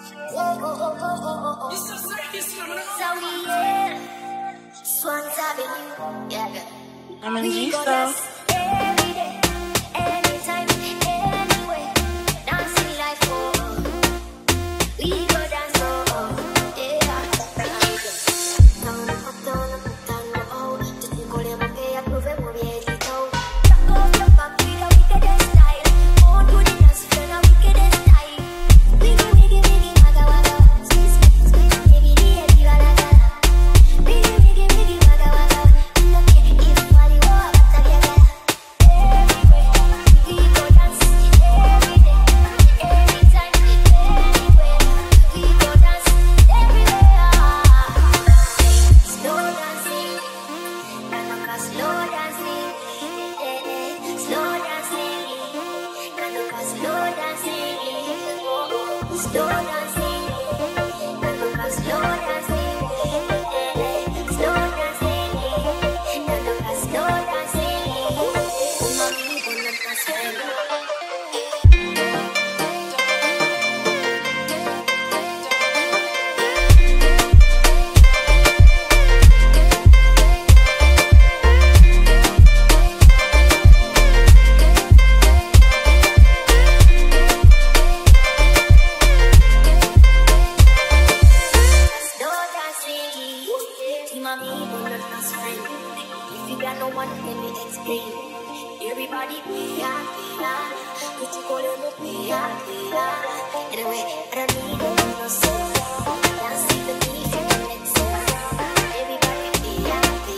I'm in G stuff. If you got no one, let me explain. Everybody pia, what you call it, pia. Anyway, I don't need no soul. Can't see the need for connection. Everybody pia,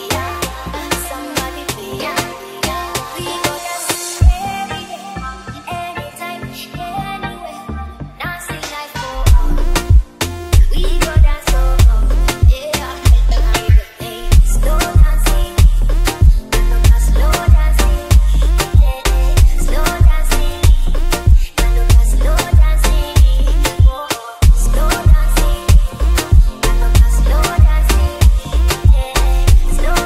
somebody pia. We go dance every day, anytime, anywhere. Dancing like for we go dance so yeah. Slow dancing, slow dancing, slow dancing, slow dancing, slow dancing, slow dancing, slow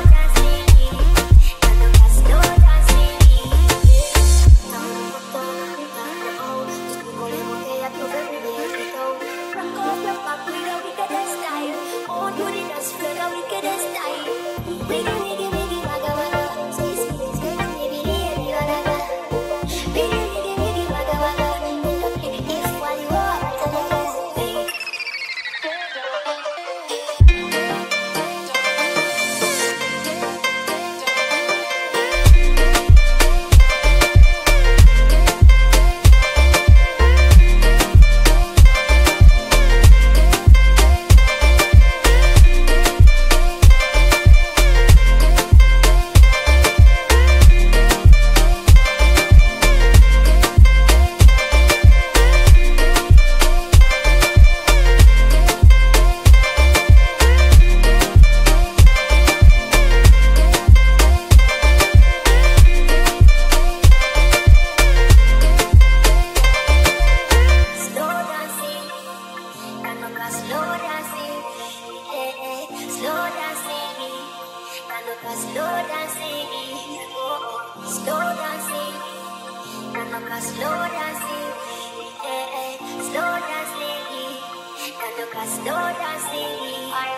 dancing, slow dancing,